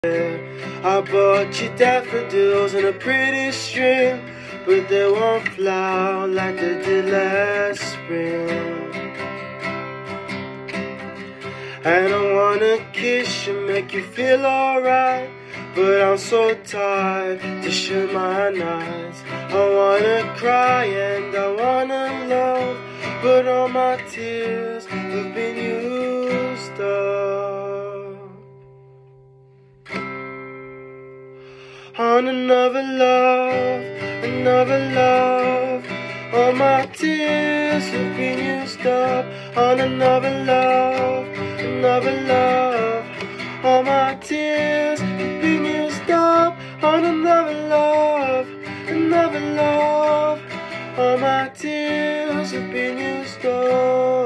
I bought you daffodils and a pretty string, but they won't flower like they did last spring. And I wanna kiss you, make you feel alright, but I'm so tired to shut my eyes. I wanna cry and I wanna love, but all my tears have been used up on another love, another love. All my tears have been used up on another love, another love. All my tears have been used up on another love, another love. All my tears have been used up.